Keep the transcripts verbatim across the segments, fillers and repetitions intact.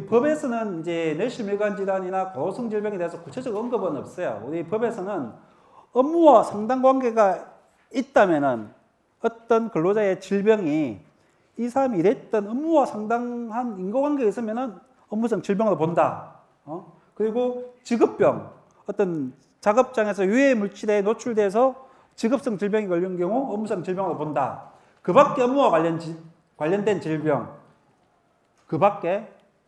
법에서는 이제 뇌실밀관 질환이나 고도성 질병에 대해서 구체적 언급은 없어요. 우리 법에서는 업무와 상당 관계가 있다면은 어떤 근로자의 질병이 이 사람이 일했던 업무와 상당한 인과관계가 있으면은 업무상 질병으로 본다. 어? 그리고 직업병, 어떤 작업장에서 유해 물질에 노출돼서 직업성 질병이 걸린 경우 업무상 질병으로 본다. 그 밖에 업무와 관련, 관련된 질병, 그 밖에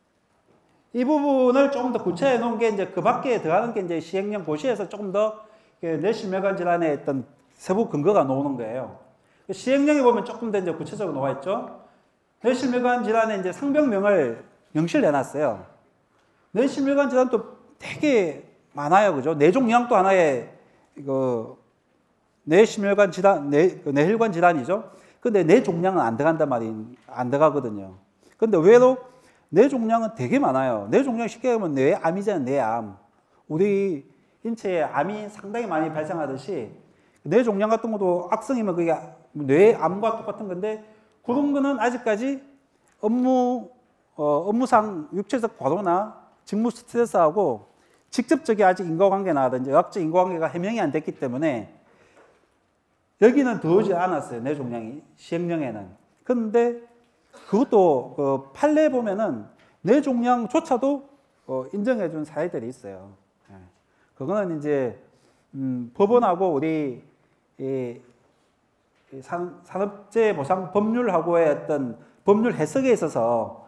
이 부분을 조금 더 구체해 놓은 게 이제 그 밖에 들어가는 게 이제 시행령 고시에서 조금 더 뇌실밀관 질환의 어떤 세부 근거가 나오는 거예요. 시행령에 보면 조금 더 이제 구체적으로 나와 있죠. 뇌실밀관 질환의 이제 상병명을 명시를 해놨어요. 뇌실밀관 질환도 되게 많아요, 그죠? 뇌종양도 하나의 이거 뇌실밀관 질환, 뇌, 뇌혈관 질환이죠. 근데 뇌종양은 안 들어간단 말이 안 들어가거든요. 근데 의외로 뇌종양은 되게 많아요. 뇌종양 쉽게 보면 뇌암이잖아요, 뇌암. 우리 인체에 암이 상당히 많이 발생하듯이 뇌종양 같은 것도 악성이면 그게 뇌암과 똑같은 건데 그런 거는 아직까지 업무, 어, 업무상 육체적 과로나 직무 스트레스하고 직접적인 아직 인과관계나 의학적 인과관계가 해명이 안 됐기 때문에 여기는 들어오지 않았어요. 뇌종양이 시행령에는. 그런데 그것도 그 판례 보면은 뇌종양조차도 어, 인정해 준 사례들이 있어요. 예. 그거는 이제 음, 법원하고 우리 이, 이 산, 산업재해보상 법률하고의 어떤 법률 해석에 있어서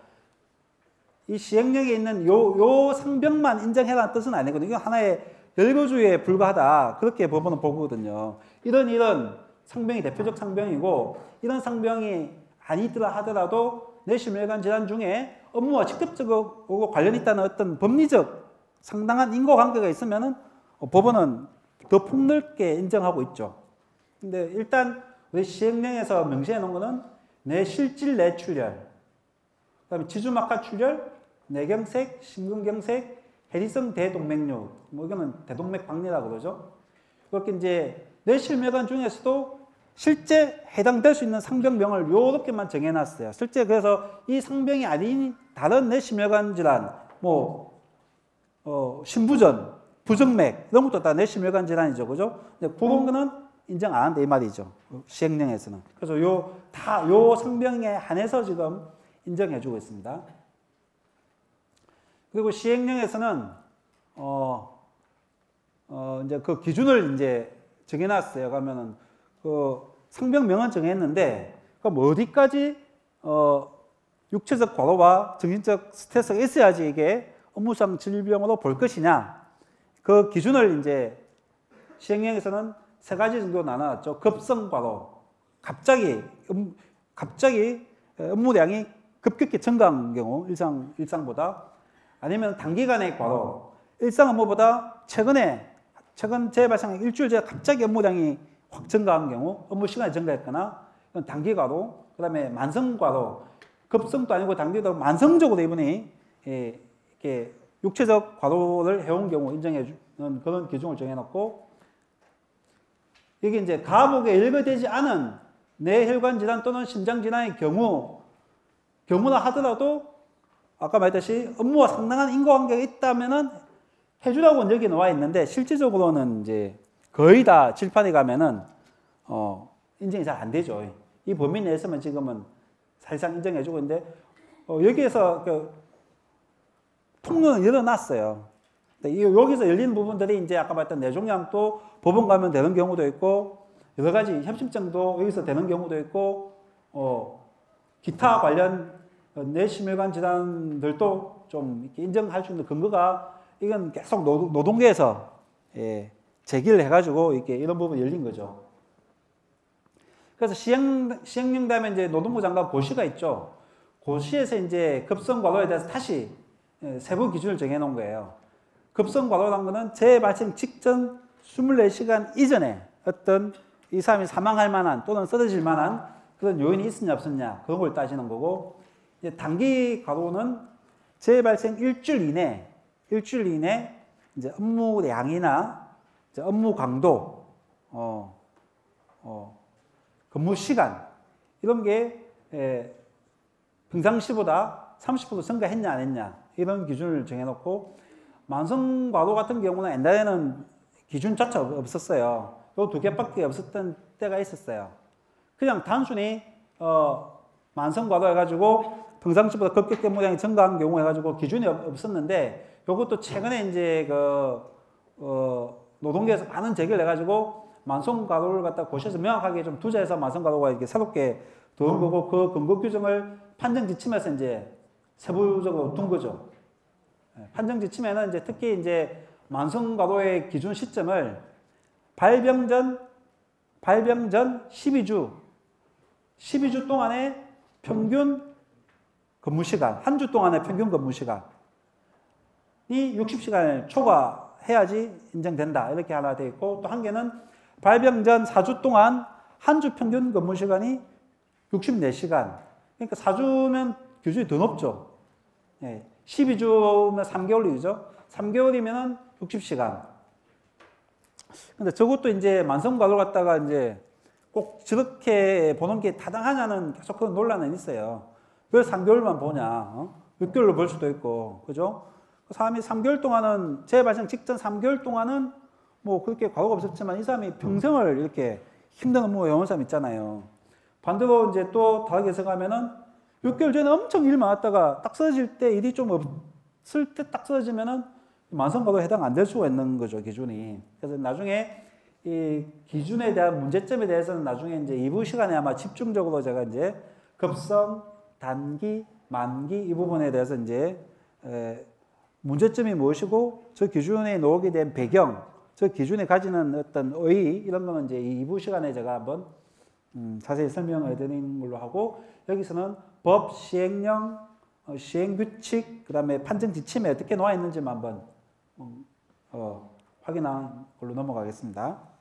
이 시행령에 있는 요, 요 상병만 인정해라는 뜻은 아니거든요. 이건 하나의 열거주의에 불과하다. 그렇게 법원은 보거든요. 이런 이런 상병이 대표적 상병이고 이런 상병이 아니더라 하더라도 뇌실밀관 질환 중에 업무와 직접적으로 관련이 있다는 어떤 법리적 상당한 인과관계가 있으면은 법원은 더 폭넓게 인정하고 있죠. 근데 일단 우리 시행령에서 명시해 놓은 거는 뇌실질 뇌출혈, 그다음에 지주막하 출혈, 뇌경색, 심근경색, 해리성 대동맥류, 뭐 이거는 대동맥 박리라고 그러죠. 그렇게 이제 뇌실밀관 중에서도 실제 해당될 수 있는 상병명을 요렇게만 정해놨어요. 실제 그래서 이 상병이 아닌 다른 뇌실밀관 질환, 뭐 어, 신부전, 부정맥 이런 것도 다 뇌실밀관 질환이죠, 그죠? 근데 그런 거는 인정 안 한다 이 말이죠. 시행령에서는. 그래서 요 다 요 상병에 한해서 지금 인정해주고 있습니다. 그리고 시행령에서는 어, 어 이제 그 기준을 이제 정해놨어요. 그러면은 그 상병명은 정했는데 그럼 어디까지 어 육체적 과로와 정신적 스트레스가 있어야지 이게 업무상 질병으로 볼 것이냐. 그 기준을 이제 시행령에서는 세 가지 정도 나눠놨죠. 급성 과로, 갑자기 음, 갑자기 업무량이 급격히 증가한 경우 일상 일상보다 아니면 단기간의 과로, 일상 업무보다 최근에 최근 재발생 일주일 전에 갑자기 업무량이 확 증가한 경우, 업무 시간이 증가했거나 이건 단기 과로, 그다음에 만성 과로, 급성도 아니고 단기도 만성적으로 이분이 예, 이렇게 육체적 과로를 해온 경우 인정해 주는 그런 기준을 정해놓고 이게 이제 가복에 열거되지 않은 뇌혈관 질환 또는 심장 질환의 경우 경우나 하더라도 아까 말했듯이 업무와 상당한 인과관계가 있다면은 해주라고 여기 나와 있는데 실질적으로는 이제 거의 다 질판에 가면은 어, 인정이 잘 안 되죠. 이 범위 내에서만 지금은 사실상 인정해주고 있는데 어, 여기에서 그 통로는 열어놨어요. 여기서 열리는 부분들이 이제 아까 말했던 뇌종양도 법원 가면 되는 경우도 있고 여러 가지 협심증도 여기서 되는 경우도 있고 어, 기타 관련 뇌실밀관 질환들도 좀 이렇게 인정할 수 있는 근거가 이건 계속 노동계에서 예, 제기를 해가지고 이렇게 이런 부분이 열린 거죠. 그래서 시행, 시행령 다음에 이제 노동부 장관 고시가 있죠. 고시에서 이제 급성 과로에 대해서 다시 세부 기준을 정해놓은 거예요. 급성 과로라는 거는 재발생 직전 이십사 시간 이전에 어떤 이 사람이 사망할 만한 또는 쓰러질 만한 그런 요인이 있었냐 없었냐 그런 걸 따지는 거고 이제 단기 과로는 재발생 일주일 이내 일주일 이내 이제 업무량이나 이제 업무 강도, 어, 어, 근무 시간 이런 게 에, 평상시보다 삼십 퍼센트 증가했냐 안 했냐 이런 기준을 정해놓고 만성과도 같은 경우는 옛날에는 기준 자체가 없었어요. 요 두 개밖에 없었던 때가 있었어요. 그냥 단순히 어, 만성과도 해가지고 평상시보다 급격히 모양이 증가한 경우 해가지고 기준이 없었는데 요것도 최근에 이제 그 어, 노동계에서 많은 제기를 해가지고 만성과도를 갖다 고시에서 명확하게 좀 투자해서 만성과도가 이렇게 새롭게 들어온 거고 그 근거 규정을 판정 지침에서 이제 세부적으로 둔 거죠. 판정 지침에는 이제 특히 이제 만성과도의 기준 시점을 발병 전, 발병 전 십이 주, 십이 주 동안의 평균 근무 시간, 한 주 동안의 평균 근무 시간이 육십 시간을 초과해야지 인정된다. 이렇게 하나 되어 있고, 또 한 개는 발병 전 사 주 동안 한 주 평균 근무 시간이 육십사 시간. 그러니까 사 주면 기준이 더 높죠. 예, 십이 주면 삼 개월이죠. 삼 개월이면 육십 시간. 근데 저것도 이제 만성과도 갖다가 이제 꼭 저렇게 보는 게 타당하냐는 계속 그런 논란은 있어요. 왜 삼 개월만 보냐? 어? 육 개월로 볼 수도 있고, 그죠? 그 사람이 삼 개월 동안은, 재발생 직전 삼 개월 동안은 뭐 그렇게 과거가 없었지만 이 사람이 평생을 이렇게 힘든 업무에 해온 사람 있잖아요. 반대로 이제 또 다르게 해석하면은 육 개월 전에 엄청 일 많았다가 딱 쓰러질 때 일이 좀 없을 때 딱 쓰러지면은 만성과도에 해당 안 될 수가 있는 거죠, 기준이. 그래서 나중에 이 기준에 대한 문제점에 대해서는 나중에 이제 이 부 시간에 아마 집중적으로 제가 이제 급성, 단기, 만기 이 부분에 대해서 이제 에 문제점이 무엇이고 저 기준에 놓게 된 배경, 저 기준에 가지는 어떤 의의 이런 거는 이제 이 부 시간에 제가 한번 음 자세히 설명을 드리는 걸로 하고 여기서는 법, 시행령, 어, 시행규칙, 그 다음에 판정 지침에 어떻게 나와 있는지만 한번 음, 어, 확인한 걸로 넘어가겠습니다.